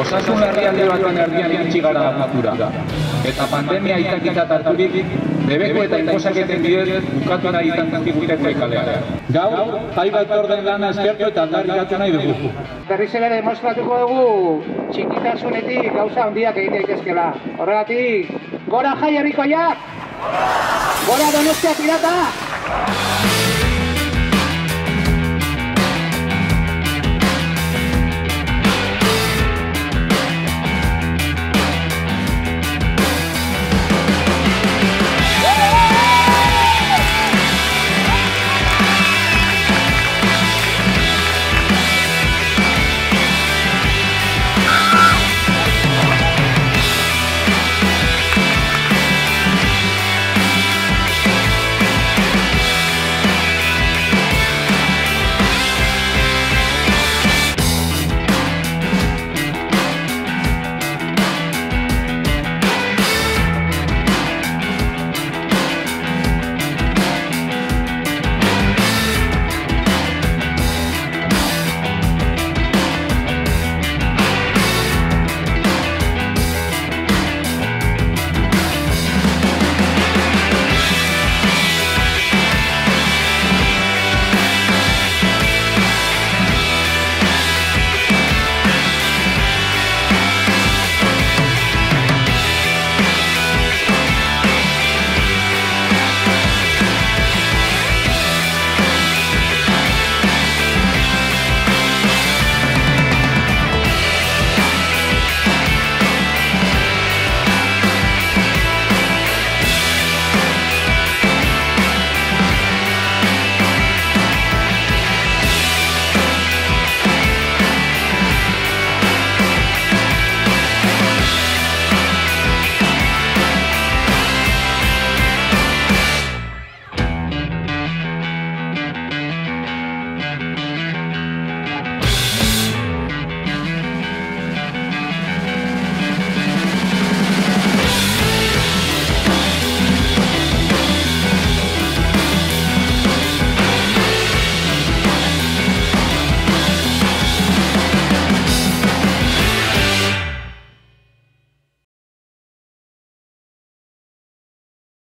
osasun larrialdi baten erdian iritsi gara natura. Eta pandemia itakita harturik, debeko eta inposaketen bidez bukatu nahi izan zizkigute gure kaleak. Gaur, jai batzordeen lana eskertu eta aldarrikatu nahi dugu. Berriz ere demostratuko dugu txikitasunetik gauza handiak egin daitezkeela. Horregatik, gora Jai Herrikoiak! Gora Donostia Pirata!